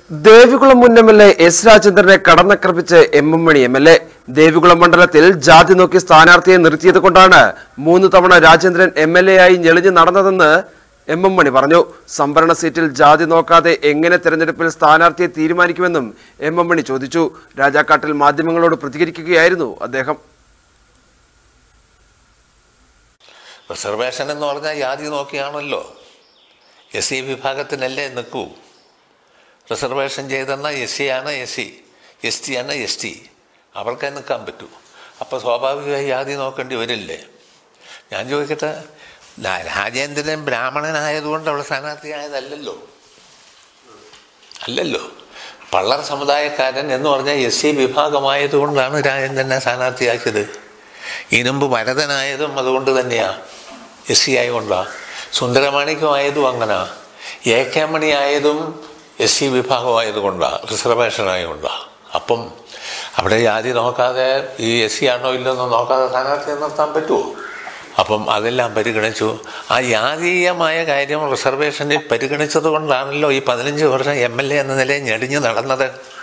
ദേവികുളം മുൻ MLA. S. രാജേന്ദ്രനെ കടന്നാക്രമിച്ച് എം.എം. മണി എം.എൽ.എ. ദേവികുളം മണ്ഡലത്തിൽ ജാതി നോക്കി സ്ഥാനാർത്ഥിയെ നിർത്തിയത് കൊണ്ടാണ് 3 തവണ രാജേന്ദ്രൻ എം.എൽ.എ. ആയി ഞെളിഞ്ഞു നടന്നതെന്ന് എം.എം. മണി പറഞ്ഞു. സംവരണ സീറ്റിൽ ജാതി നോക്കാതെ എങ്ങനെ തെരഞ്ഞെടുപ്പിൽ സ്ഥാനാർത്ഥിയെ തീരുമാനിക്കുമെന്നും എം.എം. മണി ചോദിച്ചു. രാജാക്കാട്ടിൽ മാധ്യമങ്ങളോട് പ്രതികരിക്കുകയായിരുന്നു അദ്ദേഹം. റിസർവേഷൻ എന്ന് പറഞ്ഞാൽ ജാതി നോക്കിയാണല്ലോ. എസ് സി വിഭാഗത്തിനല്ലേ നിൽക്കൂ. റിസർവേഷൻ ചെയ്തെന്ന എസ് സി ആണ് എസ് സി, എസ് ടി ആണ് എസ് ടി, അവർക്കേ നിൽക്കാൻ പറ്റൂ. അപ്പോൾ സ്വാഭാവികമായി ജാതി നോക്കേണ്ടി വരില്ലേ? ഞാൻ ചോദിക്കട്ടെ, രാജേന്ദ്രൻ ബ്രാഹ്മണനായതുകൊണ്ട് അവിടെ സ്ഥാനാർത്ഥിയായതല്ലല്ലോ. അല്ലല്ലോ. പള്ളർ സമുദായക്കാരൻ എന്ന് പറഞ്ഞാൽ എസ് സി വിഭാഗമായതുകൊണ്ടാണ് രാജേന്ദ്രനെ സ്ഥാനാർത്ഥിയാക്കിയത്. ഇതിനുമ്പ് ഭരതനായതും അതുകൊണ്ട് തന്നെയാണ്, എസ് സി ആയതുകൊണ്ടാണ്. സുന്ദരമാണിക്യമായതും അങ്ങനെ, എ കെ മണി ആയതും എസ് സി വിഭാഗമായതുകൊണ്ടാണ്, റിസർവേഷൻ ആയതുകൊണ്ടാണ്. അപ്പം അവിടെ ജാതി നോക്കാതെ ഈ എസ് സി ആണോ ഇല്ലെന്നോ നോക്കാതെ സ്ഥാനാർത്ഥിയെ നിർത്താൻ പറ്റുമോ? അപ്പം അതെല്ലാം പരിഗണിച്ചു. ആ ജാതീയമായ കാര്യം റിസർവേഷനിൽ പരിഗണിച്ചത് കൊണ്ടാണല്ലോ ഈ 15 വർഷം എം.എൽ.എ. എന്ന നിലയിൽ ഞെടിഞ്ഞ് നടന്നത്.